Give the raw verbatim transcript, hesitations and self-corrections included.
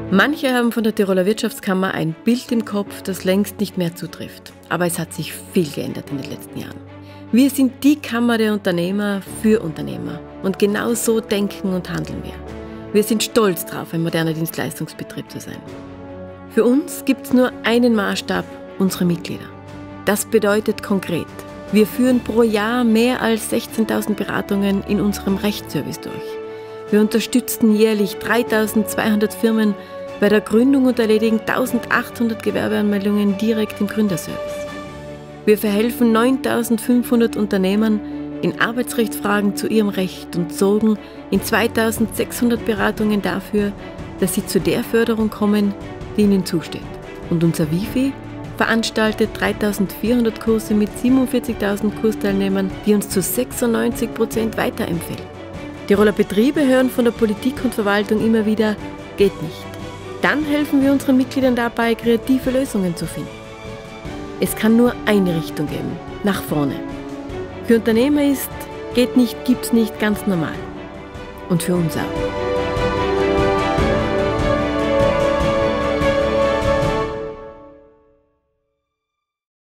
Manche haben von der Tiroler Wirtschaftskammer ein Bild im Kopf, das längst nicht mehr zutrifft. Aber es hat sich viel geändert in den letzten Jahren. Wir sind die Kammer der Unternehmer für Unternehmer. Und genau so denken und handeln wir. Wir sind stolz darauf, ein moderner Dienstleistungsbetrieb zu sein. Für uns gibt es nur einen Maßstab, unsere Mitglieder. Das bedeutet konkret, wir führen pro Jahr mehr als sechzehntausend Beratungen in unserem Rechtsservice durch. Wir unterstützen jährlich dreitausendzweihundert Firmen bei der Gründung und erledigen eintausendachthundert Gewerbeanmeldungen direkt im Gründerservice. Wir verhelfen neuntausendfünfhundert Unternehmern in Arbeitsrechtsfragen zu ihrem Recht und sorgen in zweitausendsechshundert Beratungen dafür, dass sie zu der Förderung kommen, die ihnen zusteht. Und unser Wifi veranstaltet dreitausendvierhundert Kurse mit siebenundvierzigtausend Kursteilnehmern, die uns zu sechsundneunzig Prozent weiterempfehlen. Tiroler Betriebe hören von der Politik und Verwaltung immer wieder, geht nicht. Dann helfen wir unseren Mitgliedern dabei, kreative Lösungen zu finden. Es kann nur eine Richtung geben, nach vorne. Für Unternehmer ist, geht nicht, gibt's nicht ganz normal. Und für uns auch.